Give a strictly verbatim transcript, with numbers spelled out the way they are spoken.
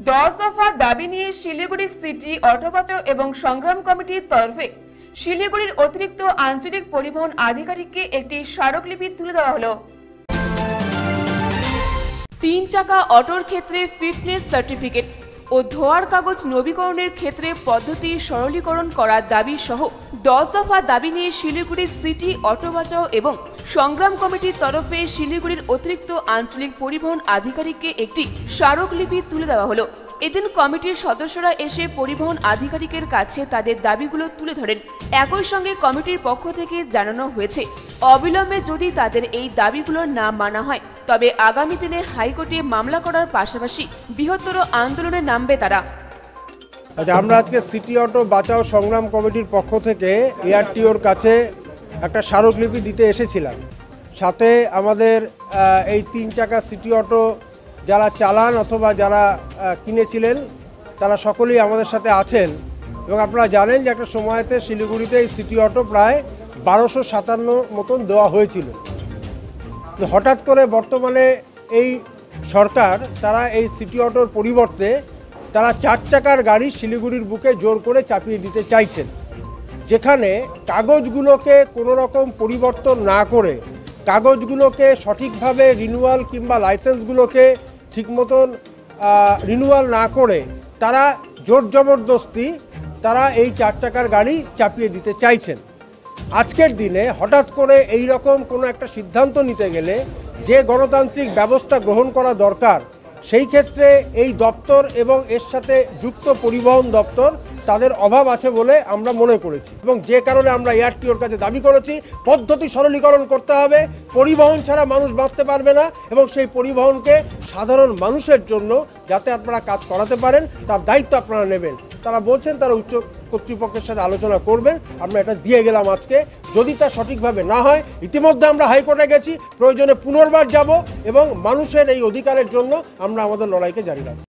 দশ দফা দাবি নিয়ে শিলিগুড়ি সিটি অটো বাঁচাও এবং সংগ্রাম কমিটির তরফে শিলিগুড়ির অতিরিক্ত আঞ্চলিক পরিবহন আধিকারিককে একটি স্মারকলিপি তুলে দেওয়া হলো। তিন চাকা অটোর ক্ষেত্রে ফিটনেস সার্টিফিকেট ও ধোয়ার কাগজ নবীকরণের ক্ষেত্রে পদ্ধতি সরলীকরণ করার দাবি সহ দশ দফা দাবি নিয়ে শিলিগুড়ির সিটি অটো বাঁচাও এবং সংগ্রাম কমিটির তরফে শিলিগুড়ির অতিরিক্ত আঞ্চলিক পরিবহন আধিকারিককে একটি স্মারকলিপি তুলে দেওয়া হলো। এদিন কমিটির সদস্যরা এসে পরিবহন আধিকারিকের কাছে তাদের দাবিগুলো তুলে ধরেন। একই সঙ্গে কমিটির পক্ষ থেকে জানানো হয়েছে, অবিলম্বে যদি তাদের এই দাবিগুলো না মানা হয় তবে আগামী দিনে হাইকোর্টে মামলা করার পাশাপাশি বৃহত্তর আন্দোলনে নামবে তারা। আচ্ছা, আমরা আজকে সিটি অটো বাঁচাও সংগ্রাম কমিটির পক্ষ থেকে এআরটিওর কাছে একটা স্মারকলিপি দিতে এসেছিলাম। সাথে আমাদের এই তিন চাকা সিটি অটো যারা চালান অথবা যারা কিনেছিলেন তারা সকলেই আমাদের সাথে আছেন এবং আপনারা জানেন যে একটা সময়তে শিলিগুড়িতে এই সিটি অটো প্রায় বারোশো সাতান্ন মতন দেওয়া হয়েছিল। হঠাৎ করে বর্তমানে এই সরকার তারা এই সিটি অটোর পরিবর্তে তারা চার চাকার গাড়ি শিলিগুড়ির বুকে জোর করে চাপিয়ে দিতে চাইছেন, যেখানে কাগজগুলোকে কোনো রকম পরিবর্তন না করে কাগজগুলোকে সঠিকভাবে রিনিউয়াল কিংবা লাইসেন্সগুলোকে ঠিক মতন রিনিউয়াল না করে তারা জোর জবরদস্তি তারা এই চার চাকার গাড়ি চাপিয়ে দিতে চাইছেন। আজকের দিনে হঠাৎ করে এই রকম কোনো একটা সিদ্ধান্ত নিতে গেলে যে গণতান্ত্রিক ব্যবস্থা গ্রহণ করা দরকার, সেই ক্ষেত্রে এই দপ্তর এবং এর সাথে যুক্ত পরিবহন দপ্তর তাদের অভাব আছে বলে আমরা মনে করেছি এবং যে কারণে আমরা এআরটিওর কাছে দাবি করেছি পদ্ধতি সরলীকরণ করতে হবে। পরিবহন ছাড়া মানুষ বাঁচতে পারবে না এবং সেই পরিবহনকে সাধারণ মানুষের জন্য যাতে আপনারা কাজ করাতে পারেন তার দায়িত্ব আপনারা নেবেন। তারা বলছেন তারা উচ্চ কর্তৃপক্ষের সাথে আলোচনা করবেন। আমরা এটা দিয়ে গেলাম আজকে। যদি তা সঠিকভাবে না হয়, ইতিমধ্যে আমরা হাইকোর্টে গেছি, প্রয়োজনে পুনর্বার যাব এবং মানুষের এই অধিকারের জন্য আমরা আমাদের লড়াইকে জারি রাখব।